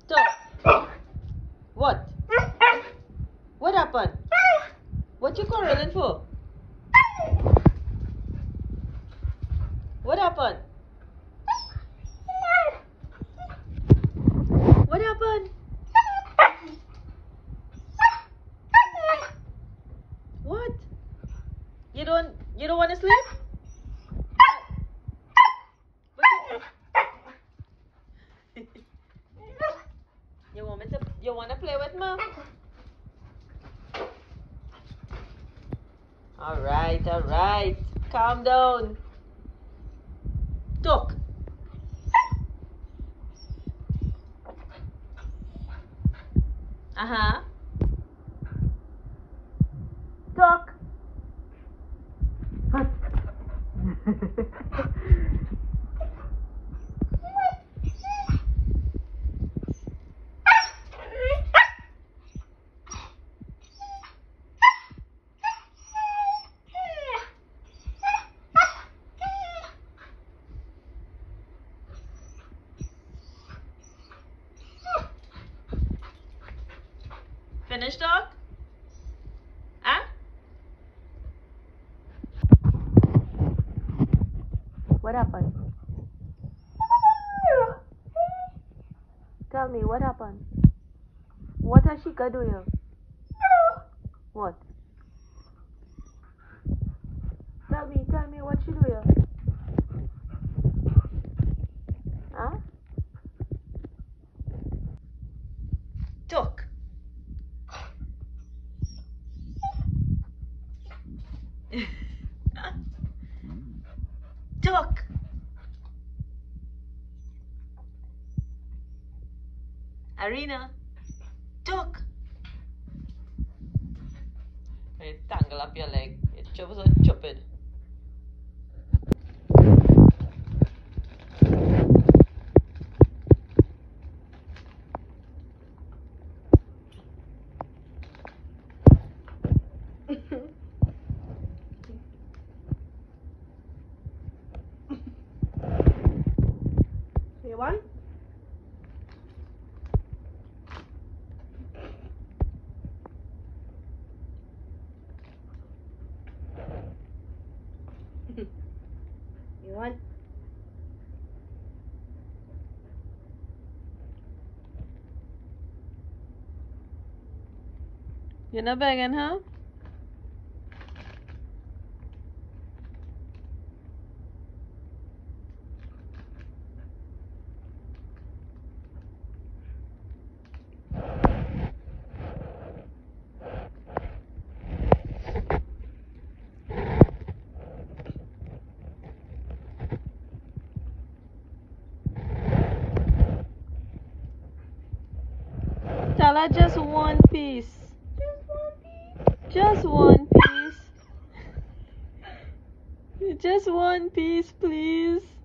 Stop. What? What happened? What you quarreling for? What happened? What happened? What? You don't want to sleep? You want to play with me? All right. Calm down. Talk. Uh-huh. Talk. Finish talk? Huh? What happened? Tell me, what happened? What has she got to you? What? Tell me what she do you? Huh? Talk. Talk. Arena. Talk. You tangle up your leg. You're so stupid. You want? You want? You're not begging, huh? Tell her just one piece. Just one piece. Just one piece, please.